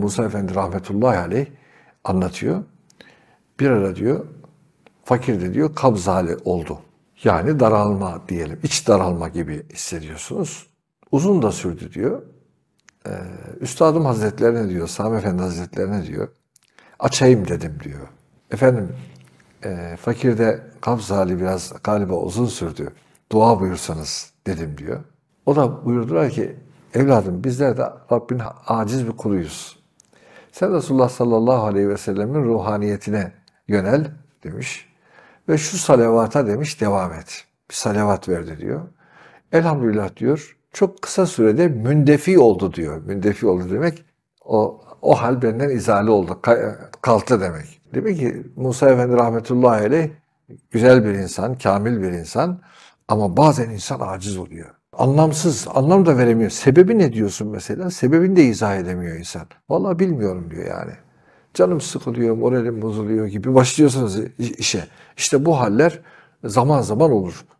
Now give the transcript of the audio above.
Musa Efendi rahmetullahi aleyh anlatıyor. Bir ara diyor, fakir de diyor kabz hali oldu. Yani daralma diyelim, iç daralma gibi hissediyorsunuz. Uzun da sürdü diyor. Üstadım Hazretlerine diyor, Sami Efendi Hazretlerine diyor, açayım dedim diyor. Efendim, fakirde kabz hali biraz galiba uzun sürdü. Dua buyursanız dedim diyor. O da buyurdular ki, evladım bizler de Rabbin aciz bir kuluyuz. Sen Resulullah sallallahu aleyhi ve sellemin ruhaniyetine yönel demiş. Ve şu salavata demiş devam et. Bir salavat verdi diyor. Elhamdülillah diyor. Çok kısa sürede mündefi oldu diyor. Mündefi oldu demek o hal benden izale oldu. Kalktı demek. Demek ki Musa Efendi rahmetullahi aleyh güzel bir insan, kamil bir insan ama bazen insan aciz oluyor. Anlamsız, anlam da veremiyor. Sebebi ne diyorsun mesela? Sebebini de izah edemiyor insan. Vallahi bilmiyorum diyor yani. Canım sıkılıyor, moralim bozuluyor gibi başlıyorsunuz işe. İşte bu haller zaman zaman olur.